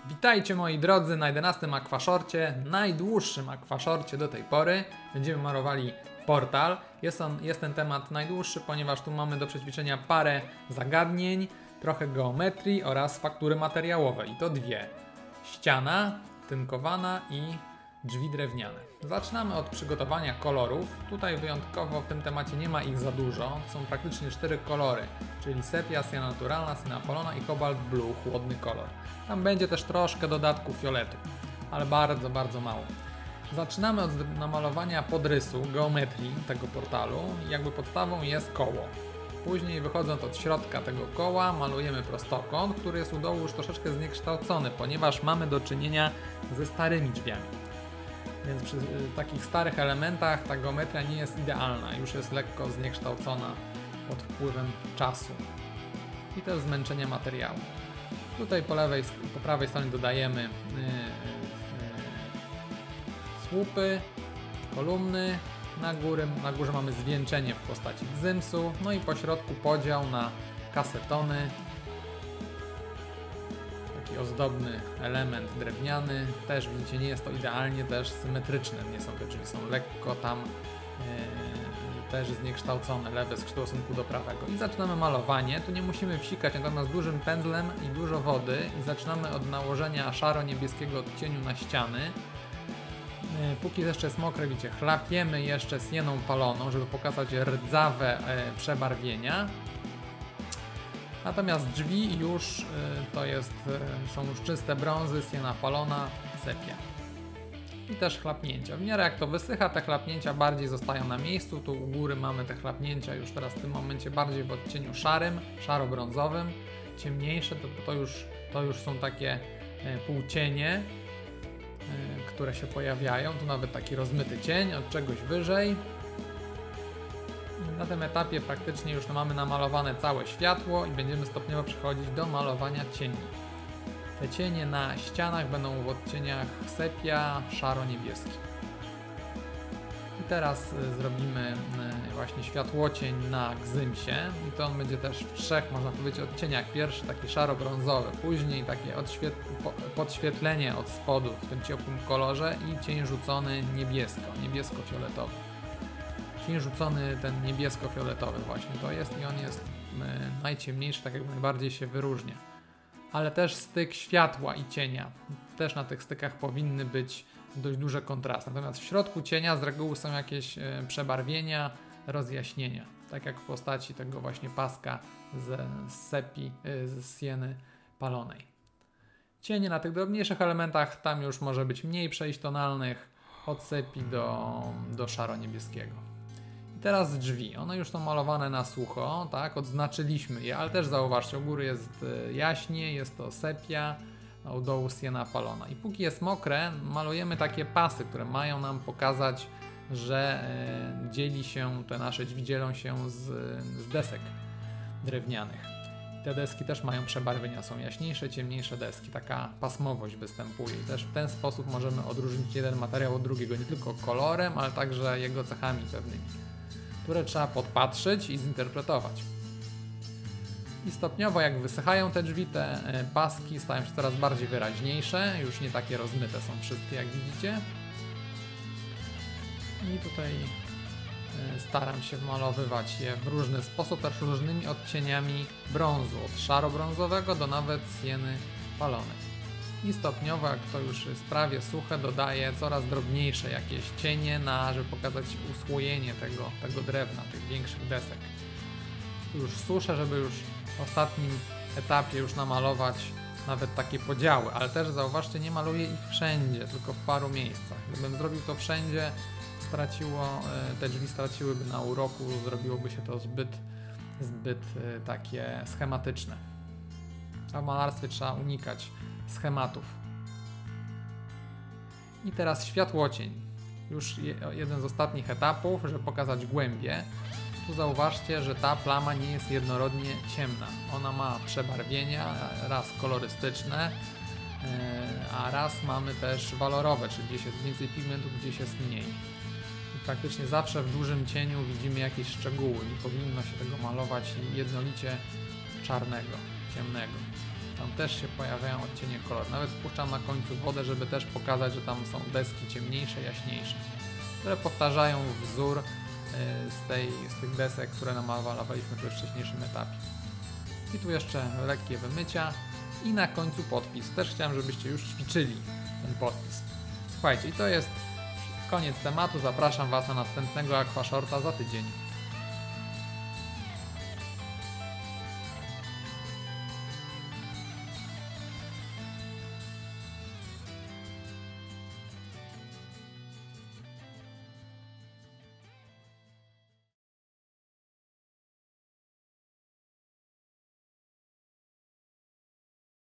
Witajcie moi drodzy na 11 akwaszorcie, najdłuższym akwaszorcie do tej pory. Będziemy malowali portal. Jest ten temat najdłuższy, ponieważ tu mamy do przećwiczenia parę zagadnień, trochę geometrii oraz faktury materiałowe. I to dwie. Ściana tynkowana i drzwi drewniane. Zaczynamy od przygotowania kolorów. Tutaj wyjątkowo w tym temacie nie ma ich za dużo. Są praktycznie 4 kolory, czyli sepia, siena naturalna, siena apolona i cobalt blue, chłodny kolor. Tam będzie też troszkę dodatku fioletu, ale bardzo, bardzo mało. Zaczynamy od namalowania podrysu, geometrii tego portalu. Jakby podstawą jest koło. Później wychodząc od środka tego koła malujemy prostokąt, który jest u dołu już troszeczkę zniekształcony, ponieważ mamy do czynienia ze starymi drzwiami. Więc przy takich starych elementach ta geometria nie jest idealna, już jest lekko zniekształcona pod wpływem czasu i też zmęczenia materiału. Tutaj po prawej stronie dodajemy słupy, kolumny, na górze mamy zwieńczenie w postaci gzymsu, no i po środku podział na kasetony. Taki ozdobny element drewniany, też widzicie, nie jest to idealnie też symetryczne, nie są te drzwi, są lekko tam też zniekształcone, lewe skrzydło w stosunku do prawego. I zaczynamy malowanie, tu nie musimy wsikać, natomiast dużym pędzlem i dużo wody i zaczynamy od nałożenia szaro-niebieskiego odcieniu na ściany. Póki jeszcze jest mokre, widzicie, chlapiemy jeszcze sieną paloną, żeby pokazać rdzawe przebarwienia. Natomiast drzwi już są już czyste brązy, siena palona, sepia. I też chlapnięcia. W miarę jak to wysycha, te chlapnięcia bardziej zostają na miejscu. Tu u góry mamy te chlapnięcia już teraz w tym momencie bardziej w odcieniu szarym, szaro-brązowym. Ciemniejsze to już są takie półcienie, które się pojawiają. Tu nawet taki rozmyty cień od czegoś wyżej. Na tym etapie praktycznie już mamy namalowane całe światło i będziemy stopniowo przechodzić do malowania cieni. Te cienie na ścianach będą w odcieniach sepia, szaro-niebieski. I teraz zrobimy właśnie światłocień na gzymsie i to on będzie też w 3, można powiedzieć, odcieniach. Pierwszy taki szaro-brązowy, później takie podświetlenie od spodu w tym ciepłym kolorze i cień rzucony niebiesko-fioletowy. Cień rzucony ten niebiesko-fioletowy właśnie to jest i on jest najciemniejszy, tak jakby najbardziej się wyróżnia. Ale też styk światła i cienia. Też na tych stykach powinny być dość duże kontrasty. Natomiast w środku cienia z reguły są jakieś przebarwienia, rozjaśnienia. Tak jak w postaci tego właśnie paska z sieny palonej. Cienie na tych drobniejszych elementach, tam już może być mniej przejść tonalnych, od sepi do szaro-niebieskiego. I teraz drzwi, one już są malowane na sucho, tak, odznaczyliśmy je, ale też zauważcie, u góry jest jaśnie, jest to sepia, a u dołu siena palona. I póki jest mokre, malujemy takie pasy, które mają nam pokazać, że te nasze drzwi dzielą się z desek drewnianych. Te deski też mają przebarwienia, są jaśniejsze, ciemniejsze deski, taka pasmowość występuje i też w ten sposób możemy odróżnić jeden materiał od drugiego, nie tylko kolorem, ale także jego cechami pewnymi, które trzeba podpatrzeć i zinterpretować. I stopniowo jak wysychają te drzwi, te paski stają się coraz bardziej wyraźniejsze, już nie takie rozmyte są wszystkie, jak widzicie. I tutaj staram się wmalowywać je w różny sposób, też różnymi odcieniami brązu, od szaro-brązowego do nawet sieny palonej. I stopniowo, jak to już jest prawie suche, dodaję coraz drobniejsze jakieś cienie, żeby pokazać usłojenie tego drewna, tych większych desek. Już suszę, żeby już w ostatnim etapie już namalować nawet takie podziały, ale też zauważcie, nie maluję ich wszędzie, tylko w paru miejscach. Gdybym zrobił to wszędzie, te drzwi straciłyby na uroku, zrobiłoby się to zbyt takie schematyczne. A w malarstwie trzeba unikać schematów. I teraz światłocień. Już jeden z ostatnich etapów, żeby pokazać głębię. Tu zauważcie, że ta plama nie jest jednorodnie ciemna. Ona ma przebarwienia, raz kolorystyczne, a raz mamy też walorowe, czyli gdzieś jest więcej pigmentu, gdzieś jest mniej. I praktycznie zawsze w dużym cieniu widzimy jakieś szczegóły. Nie powinno się tego malować jednolicie czarnego, ciemnego. Tam też się pojawiają odcienie koloru. Nawet wpuszczam na końcu wodę, żeby też pokazać, że tam są deski ciemniejsze, jaśniejsze, które powtarzają wzór z tych desek, które namalowaliśmy we wcześniejszym etapie. I tu jeszcze lekkie wymycia i na końcu podpis. Też chciałem, żebyście już ćwiczyli ten podpis. Słuchajcie, i to jest koniec tematu. Zapraszam Was na następnego Aquashorta za tydzień.